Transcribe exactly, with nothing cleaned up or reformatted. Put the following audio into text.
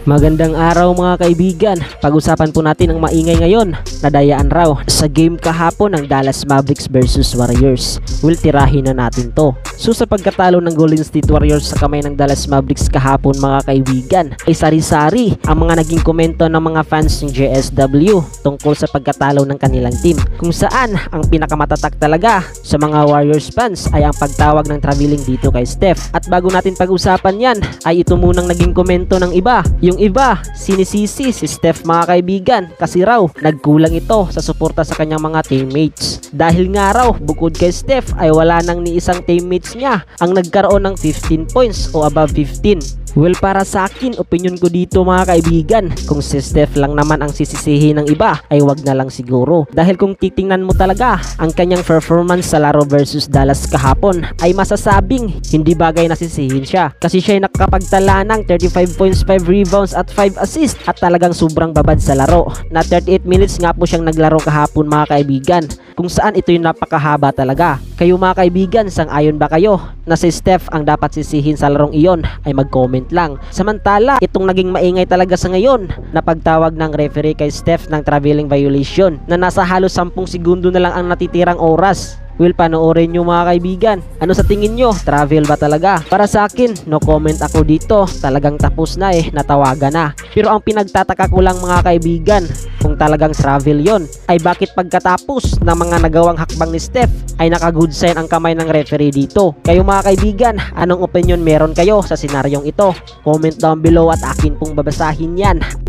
Magandang araw mga kaibigan. Pag-usapan po natin ang maingay ngayon. Nadayaan raw sa game kahapon ng Dallas Mavericks versus Warriors. Will tirahin na natin to. So sa pagkatalo ng Golden State Warriors sa kamay ng Dallas Mavericks kahapon mga kaibigan, ay sari-sari ang mga naging komento ng mga fans ng J S W tungkol sa pagkatalo ng kanilang team. Kung saan ang pinakamatatak talaga sa mga Warriors fans ay ang pagtawag ng traveling dito kay Steph. At bago natin pag-usapan yan, ay ito munang naging komento ng iba. Yung iba, sinisisi si Steph mga kaibigan kasi raw nagkulang ito sa suporta sa kanyang mga teammates. Dahil nga raw bukod kay Steph ay wala nang ni isang teammates niya ang nagkaroon ng fifteen points o above fifteen. Well, para sa akin, opinion ko dito mga kaibigan, kung si Steph lang naman ang sisisihin ng iba ay wag na lang siguro. Dahil kung titingnan mo talaga ang kanyang performance sa laro versus Dallas kahapon ay masasabing hindi bagay na sisihin siya. Kasi siya ay nakakapagtala ng thirty-five points, five rebounds at five assists at talagang sobrang babad sa laro. Na thirty-eight minutes nga po siyang naglaro kahapon mga kaibigan, kung saan ito yung napakahaba talaga. Kayo mga kaibigan, sang-ayon ba kayo na si Steph ang dapat sisihin sa larong iyon? Ay mag-comment lang. Samantala, itong naging maingay talaga sa ngayon na pagtawag ng referee kay Steph ng traveling violation na nasa halos sampung segundo na lang ang natitirang oras. Will, panoorin nyo mga kaibigan. Ano sa tingin nyo? Travel ba talaga? Para sa akin, no comment ako dito. Talagang tapos na eh, natawagan na. Pero ang pinagtataka ko lang mga kaibigan, kung talagang travel yon, ay bakit pagkatapos ng mga nagawang hakbang ni Steph ay naka-good sign ang kamay ng referee dito? Kayo mga kaibigan, anong opinion meron kayo sa senaryong ito? Comment down below at akin pong babasahin yan.